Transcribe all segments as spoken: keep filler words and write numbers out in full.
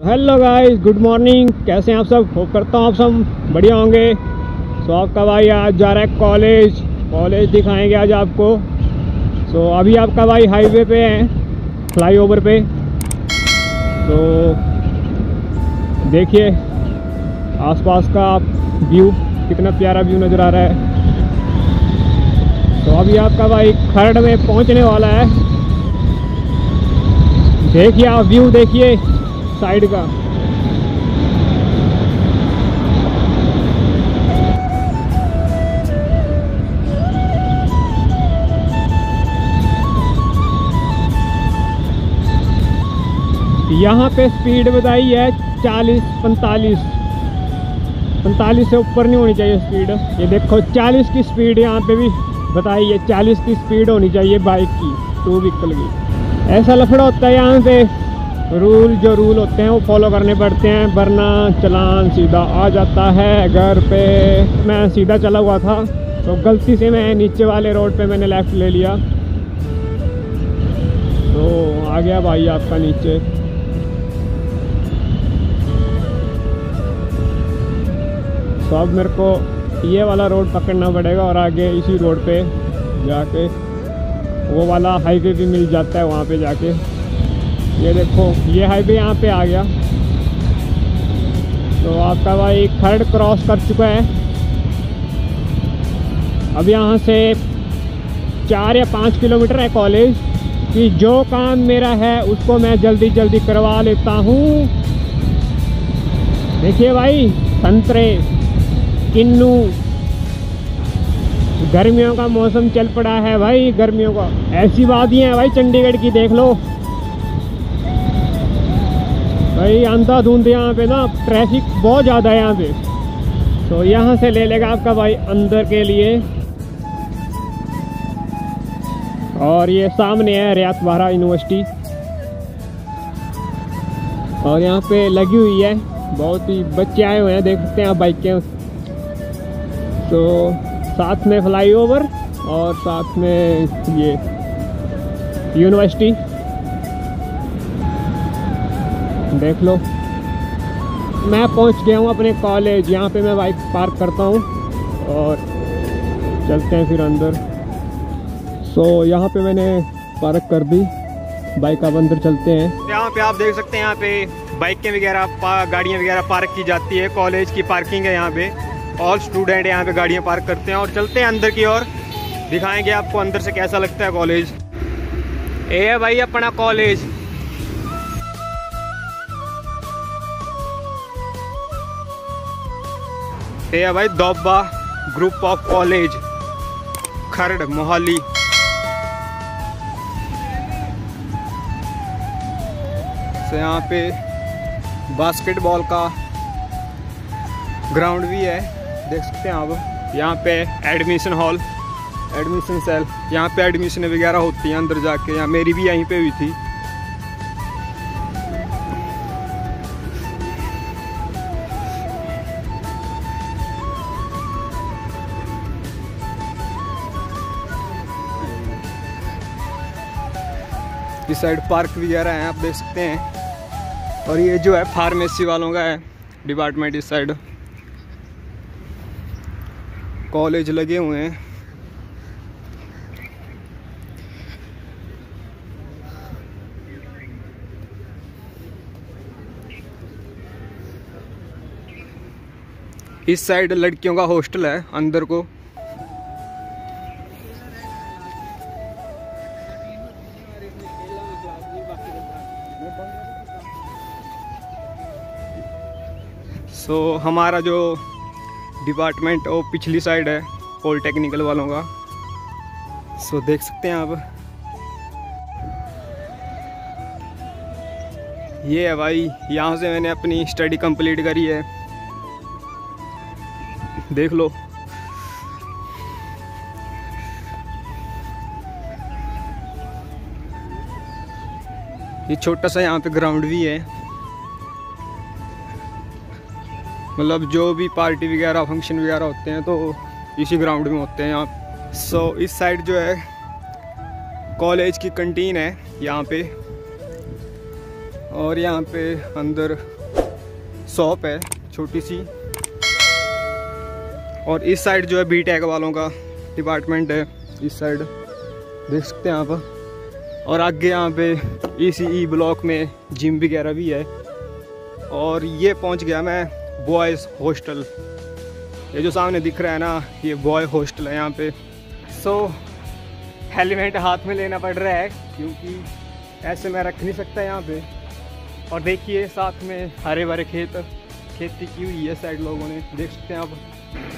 Hello guys, good morning. कैसे हैं आप सब? होप करता हूँ आप सब बढ़िया होंगे। सो आपका भाई आज जा रहा है कॉलेज। कॉलेज दिखाएंगे आज आपको। सो अभी आपका भाई हाईवे पे है, फ्लाईओवर पे। तो देखिए आसपास का व्यू, कितना प्यारा व्यू नज़र आ रहा है। तो अभी आपका भाई खरड़ में पहुंचने वाला है। देखिए आप व्यू देखिए साइड का। यहाँ पे स्पीड बताई है चालीस पैंतालीस पैंतालीस से ऊपर नहीं होनी चाहिए स्पीड। ये देखो चालीस की स्पीड यहाँ पे भी बताई है, चालीस की स्पीड होनी चाहिए बाइक की, टू व्हीकल की। ऐसा लफड़ा होता है यहाँ पे, रूल जो रूल होते हैं वो फॉलो करने पड़ते हैं, वरना चालान सीधा आ जाता है घर पे। मैं सीधा चला हुआ था तो गलती से मैं नीचे वाले रोड पे मैंने लेफ़्ट ले लिया, तो आ गया भाई आपका नीचे। तो अब मेरे को ये वाला रोड पकड़ना पड़ेगा और आगे इसी रोड पे जाके वो वाला हाईवे भी मिल जाता है वहाँ पे जाके। ये देखो ये हाईवे यहाँ पे आ गया। तो आपका भाई खरड़ क्रॉस कर चुका है। अब यहाँ से चार या पाँच किलोमीटर है कॉलेज कि जो काम मेरा है उसको मैं जल्दी जल्दी करवा लेता हूँ। देखिए भाई संतरे, किन्नू, गर्मियों का मौसम चल पड़ा है भाई, गर्मियों का। ऐसी वादियाँ हैं भाई चंडीगढ़ की, देख लो भाई। अंधाधुंध यहाँ पे ना, ट्रैफिक बहुत ज़्यादा है यहाँ पे। तो यहाँ से ले लेगा आपका भाई अंदर के लिए। और ये सामने है रियात बाहरा यूनिवर्सिटी, और यहाँ पे लगी हुई है, बहुत ही बच्चे आए हुए हैं, देख सकते हैं आप बाइक के। तो साथ में फ्लाईओवर और साथ में ये यूनिवर्सिटी, देख लो। मैं पहुंच गया हूं अपने कॉलेज। यहाँ पे मैं बाइक पार्क करता हूं और चलते हैं फिर अंदर। सो यहाँ पे मैंने पार्क कर दी बाइक, अब अंदर चलते हैं। यहाँ पे आप देख सकते हैं, यहाँ पे बाइकें वगैरह, गाड़ियाँ वगैरह पार्क की जाती है। कॉलेज की पार्किंग है यहाँ पे, ऑल स्टूडेंट यहाँ पे गाड़ियाँ पार्क करते हैं। और चलते हैं अंदर की ओर, दिखाएंगे आपको अंदर से कैसा लगता है कॉलेज। ये है भाई अपना कॉलेज। ये है भाई Doaba group of college, Kharar Mohali. तो यहाँ पे बास्केटबॉल का ग्राउंड भी है, देख सकते हैं आप। यहाँ पे एडमिशन हॉल, एडमिशन सेल, यहाँ पे एडमिशन वगैरह होती हैं अंदर जाके। यहाँ मेरी भी यहीं पे हुई थी। इस साइड पार्क वगैरह हैं, आप देख सकते हैं। और ये जो है फार्मेसी वालों का है डिपार्टमेंट। इस साइड कॉलेज लगे हुए हैं। इस साइड लड़कियों का हॉस्टल है अंदर को। सो so, हमारा जो डिपार्टमेंट वो पिछली साइड है पॉलिटेक्निकल वालों का। सो so, देख सकते हैं आप। ये है भाई, यहाँ से मैंने अपनी स्टडी कंप्लीट करी है, देख लो। ये छोटा सा यहाँ पे ग्राउंड भी है, मतलब जो भी पार्टी वगैरह फंक्शन वगैरह होते हैं तो इसी ग्राउंड में होते हैं यहाँ। सो so, इस साइड जो है कॉलेज की कैंटीन है यहाँ पे, और यहाँ पे अंदर शॉप है छोटी सी, और इस साइड जो है बी टेक वालों का डिपार्टमेंट है, इस साइड देख सकते हैं आप। और आगे यहाँ पे ई सी ई ब्लॉक में जिम वगैरह भी है। और ये पहुँच गया मैं बॉयज़ हॉस्टल, ये जो सामने दिख रहा है ना, ये बॉय हॉस्टल है यहाँ पे। सो हेलमेट हाथ में लेना पड़ रहा है क्योंकि ऐसे मैं रख नहीं सकता यहाँ पे। और देखिए साथ में हरे भरे खेत, खेती की हुई है साइड लोगों ने, देख सकते हैं आप।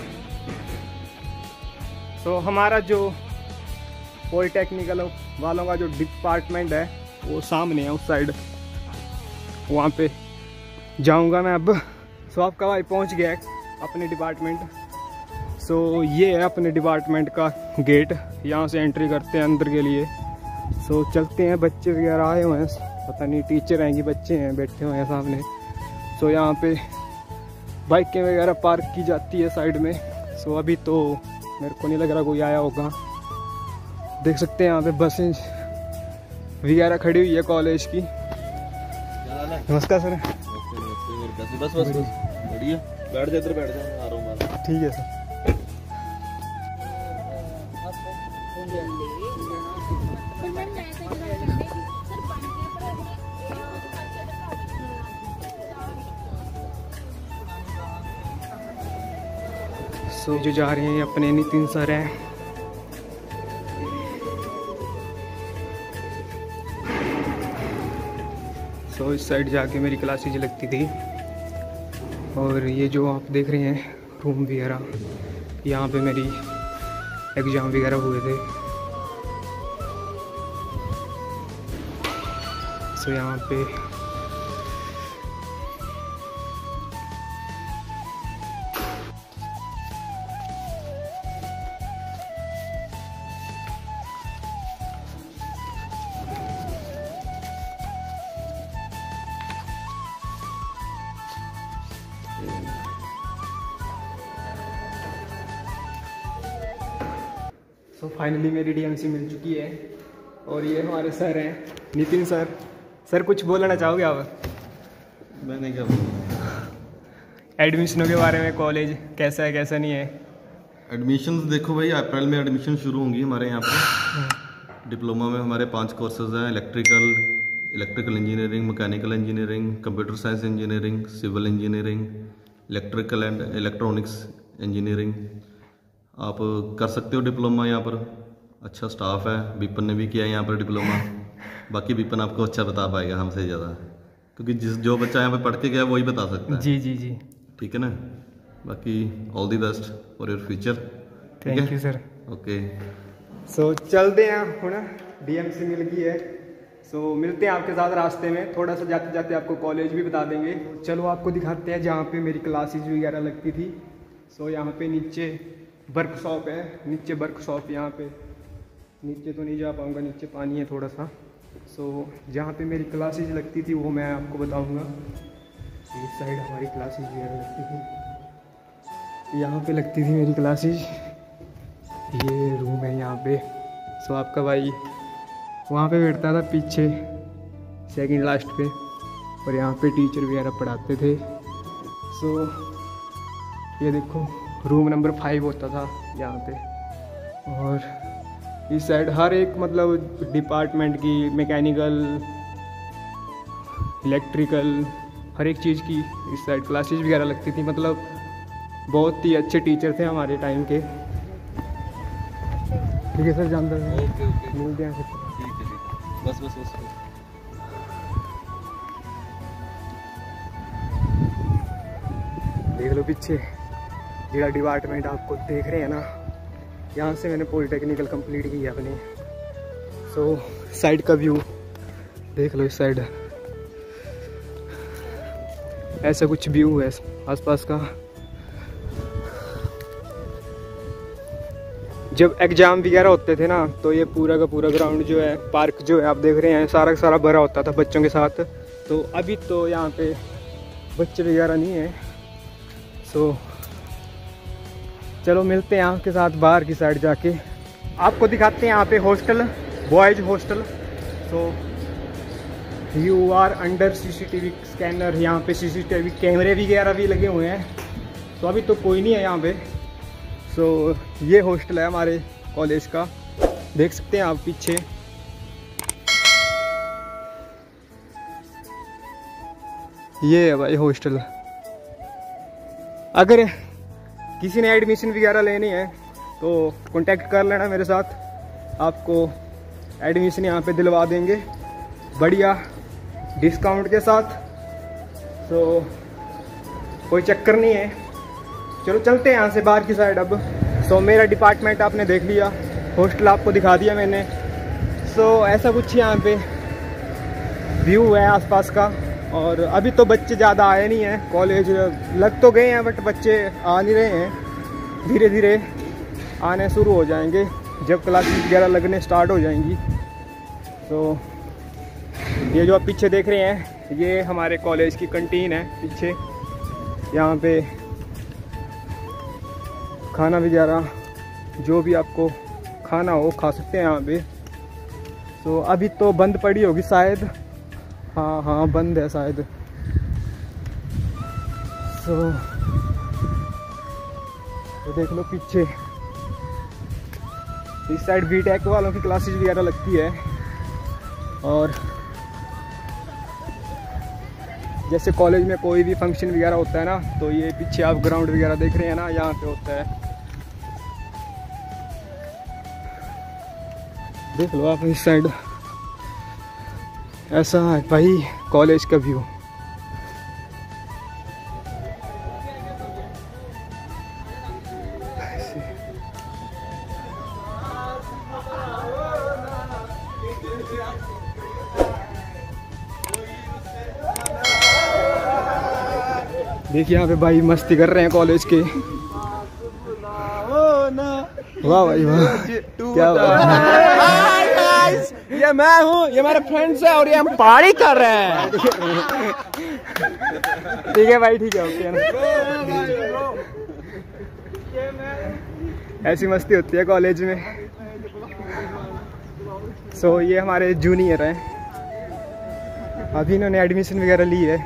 तो हमारा जो पॉलिटेक्निकल वालों का जो डिपार्टमेंट है वो सामने है उस साइड, वहाँ पे जाऊँगा मैं अब। सो आपका भाई पहुँच गया अपने डिपार्टमेंट। सो ये है अपने डिपार्टमेंट का गेट, यहाँ से एंट्री करते हैं अंदर के लिए। सो चलते हैं, बच्चे वगैरह आए हुए हैं, पता नहीं टीचर हैं कि बच्चे हैं बैठे हुए हैं सामने। सो यहाँ पे बाइकें वगैरह पार्क की जाती है साइड में। सो अभी तो मेरे को नहीं लग रहा कोई आया होगा। देख सकते हैं यहाँ पे बसें वगैरह खड़ी हुई है कॉलेज की। नमस्कार सर। बस बस बढ़िया, बैठ जा इधर, बैठ जा, आ रहा हूँ। ठीक है सर। सो जो जा रहे हैं अपने नितिन सर हैं। सो इस साइड जाके मेरी क्लासेज लगती थी। और ये जो आप देख रहे हैं रूम वगैरह, यहाँ पे मेरी एग्ज़ाम वगैरह हुए थे। सो यहाँ पे सो so, फाइनली मेरी डी एम सी मिल चुकी है। और ये हमारे सर हैं नितिन सर। सर कुछ बोलना चाहोगे आप? मैंने क्या बोला, एडमिशनों के बारे में, कॉलेज कैसा है कैसा नहीं है? एडमिशन देखो भाई, अप्रैल में एडमिशन शुरू होंगी हमारे यहाँ पे। डिप्लोमा में हमारे पांच कोर्सेज हैं, electrical electrical engineering, mechanical engineering, computer science engineering, civil engineering, electrical and electronics engineering. आप कर सकते हो डिप्लोमा यहाँ पर, अच्छा स्टाफ है। विपिन ने भी किया है यहाँ पर डिप्लोमा। बाकी विपिन आपको अच्छा बता पाएगा हमसे ज़्यादा, क्योंकि जिस जो बच्चा यहाँ पे पढ़ के गया वही बता सकता है। जी जी जी, ठीक है ना। बाकी all the best for your future. Thank you sir. Okay, so चलते हैं हूँ ना, डी एम सी मिल गई है। सो so, मिलते हैं आपके साथ रास्ते में, थोड़ा सा जाते जाते आपको कॉलेज भी बता देंगे। चलो आपको दिखाते हैं जहाँ पे मेरी क्लासेज वगैरह लगती थी। सो so, यहाँ पे नीचे वर्कशॉप है, नीचे वर्कशॉप, यहाँ पे नीचे तो नहीं जा पाऊँगा, नीचे पानी है थोड़ा सा। सो so, जहाँ पे मेरी क्लासेज लगती थी वो मैं आपको बताऊँगा। इस साइड हमारी क्लासेज वगैरह लगती थी, यहाँ पे लगती थी मेरी क्लासेज। ये रूम है यहाँ पे। सो so, आपका भाई वहाँ पे बैठता था पीछे सेकंड लास्ट पे, और यहाँ पे टीचर वगैरह पढ़ाते थे। सो so, ये देखो रूम नंबर फाइव होता था यहाँ पे। और इस साइड हर एक मतलब डिपार्टमेंट की, मैकेनिकल, इलेक्ट्रिकल, हर एक चीज़ की इस साइड क्लासेस वगैरह लगती थी। मतलब बहुत ही अच्छे टीचर थे हमारे टाइम के। ठीक है सर, जानते हैं। ओके ओके, मिलते हैं। ठीक है, बस बस बस। देख लो पीछे जेड़ा डिपार्टमेंट आपको देख रहे हैं ना, यहाँ से मैंने पॉलिटेक्निकल कंप्लीट की है अपनी। सो so, साइड का व्यू देख लो, इस साइड ऐसा कुछ व्यू है आसपास का। जब एग्ज़ाम वगैरह होते थे ना, तो ये पूरा का पूरा ग्राउंड जो है, पार्क जो है आप देख रहे हैं, सारा का सारा भरा होता था बच्चों के साथ। तो अभी तो यहाँ पे बच्चे वगैरह नहीं है। सो चलो मिलते हैं आपके साथ बाहर की साइड जाके, आपको दिखाते हैं यहाँ पे hostel, boys hostel. So you are under CCTV scanner. यहाँ पे सीसीटीवी कैमरे वगैरह भी लगे हुए हैं। तो अभी तो कोई नहीं है यहाँ पे। सो ये हॉस्टल है हमारे कॉलेज का, देख सकते हैं आप पीछे। ये है भाई हॉस्टल। अगर किसी ने एडमिशन वगैरह लेनी है तो कांटेक्ट कर लेना मेरे साथ, आपको एडमिशन यहाँ पे दिलवा देंगे बढ़िया डिस्काउंट के साथ। तो कोई चक्कर नहीं है। चलो चलते हैं यहाँ से बाहर की साइड अब। सो मेरा डिपार्टमेंट आपने देख लिया, हॉस्टल आपको दिखा दिया मैंने। सो ऐसा कुछ यहाँ पे व्यू है आसपास का। और अभी तो बच्चे ज़्यादा आए नहीं हैं, कॉलेज लग तो गए हैं बट बच्चे आ नहीं रहे हैं। धीरे धीरे आने शुरू हो जाएंगे जब क्लासेस वगैरह लगने स्टार्ट हो जाएंगी। तो ये जो आप पीछे देख रहे हैं ये हमारे कॉलेज की कैंटीन है पीछे। यहाँ पे खाना वगैरह जो भी आपको खाना हो खा सकते हैं यहाँ पे। तो अभी तो बंद पड़ी होगी शायद, हाँ हाँ बंद है शायद। सो तो देख लो पीछे इस साइड बीटेक वालों की क्लासेस वगैरह लगती है। और जैसे कॉलेज में कोई भी फंक्शन वगैरह होता है ना, तो ये पीछे आप ग्राउंड वगैरह देख रहे हैं ना, यहाँ पे होता है। देख लो आप इस साइड, ऐसा है भाई कॉलेज का व्यू। देखिए यहाँ पे भाई मस्ती कर रहे हैं कॉलेज के। वाह भाई वाह, क्या बात। ये मैं हूँ, ये मेरे फ्रेंड्स है और ये हम पार्टी कर रहे हैं। ठीक है भाई, ठीक है, ओके। ऐसी मस्ती होती है कॉलेज में। सो so, ये हमारे जूनियर हैं, अभी इन्होंने एडमिशन वगैरह ली है।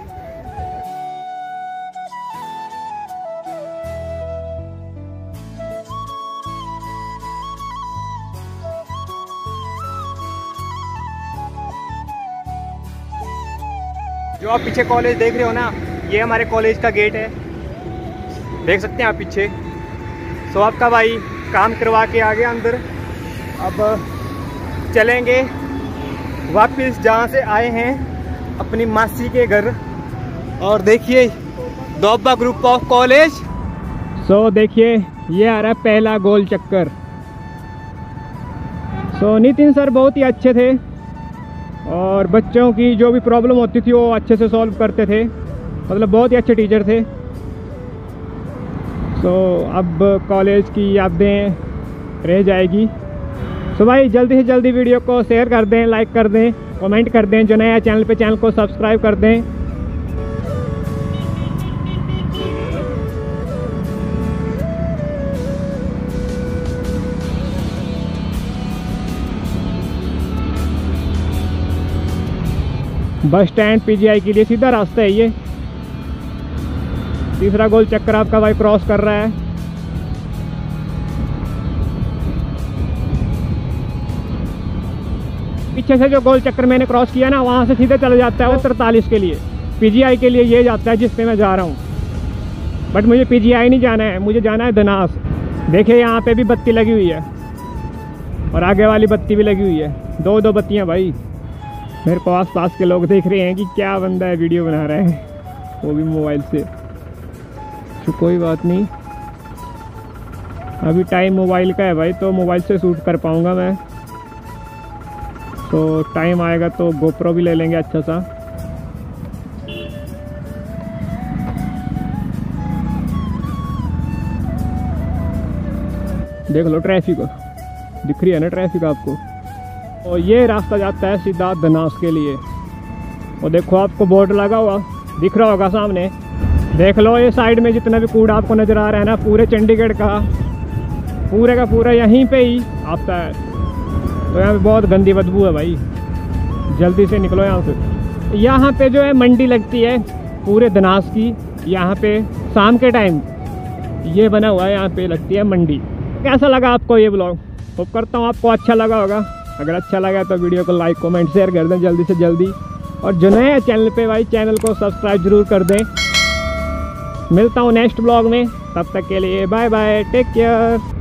जो आप पीछे कॉलेज देख रहे हो ना, ये हमारे कॉलेज का गेट है, देख सकते हैं आप पीछे। सो आपका भाई काम करवा के आ गया अंदर। अब चलेंगे वापस जहाँ से आए हैं, अपनी मासी के घर। और देखिए Doaba group of college. So देखिए ये आ रहा है पहला गोल चक्कर। सो नितिन सर बहुत ही अच्छे थे और बच्चों की जो भी प्रॉब्लम होती थी वो अच्छे से सॉल्व करते थे, मतलब बहुत ही अच्छे टीचर थे। सो so, अब कॉलेज की यादें रह जाएगी। सो so, भाई जल्दी से जल्दी वीडियो को शेयर कर दें, लाइक कर दें, कमेंट कर दें। जो नया चैनल पे चैनल को सब्सक्राइब कर दें। बस स्टैंड पीजीआई के लिए सीधा रास्ता है ये। तीसरा गोल चक्कर आपका भाई क्रॉस कर रहा है। पीछे से जो गोल चक्कर मैंने क्रॉस किया ना, वहाँ से सीधे चला जाता है वो तरतालीस के लिए, पीजीआई के लिए ये जाता है जिस पे मैं जा रहा हूँ। बट मुझे पीजीआई नहीं जाना है, मुझे जाना है धनास। देखिए यहाँ पे भी बत्ती लगी हुई है और आगे वाली बत्ती भी लगी हुई है, दो दो बत्तियाँ भाई। मेरे को आस पास के लोग देख रहे हैं कि क्या बंदा है वीडियो बना रहा है, वो भी मोबाइल से। तो कोई बात नहीं, अभी टाइम मोबाइल का है भाई, तो मोबाइल से शूट कर पाऊँगा मैं। तो टाइम आएगा तो गोप्रो भी ले लेंगे अच्छा सा। देख लो ट्रैफिक दिख रही है ना, ट्रैफिक आपको। और ये रास्ता जाता है सीधा धनास के लिए। और देखो आपको बोर्ड लगा हुआ दिख रहा होगा सामने, देख लो। ये साइड में जितना भी कूड़ा आपको नज़र आ रहा है ना, पूरे चंडीगढ़ का पूरे का पूरा यहीं पे ही आता है। तो यहाँ पे बहुत गंदी बदबू है भाई, जल्दी से निकलो यहाँ से। यहाँ पे जो है मंडी लगती है पूरे धनास की। यहाँ पे शाम के टाइम ये बना हुआ है, यहाँ पे लगती है मंडी। कैसा लगा आपको ये ब्लॉग? होप करता हूँ आपको अच्छा लगा होगा। अगर अच्छा लगा तो वीडियो को लाइक कमेंट शेयर कर दें जल्दी से जल्दी, और जो नए हैं चैनल पे भाई चैनल को सब्सक्राइब जरूर कर दें। मिलता हूँ नेक्स्ट ब्लॉग में, तब तक के लिए बाय बाय, टेक केयर।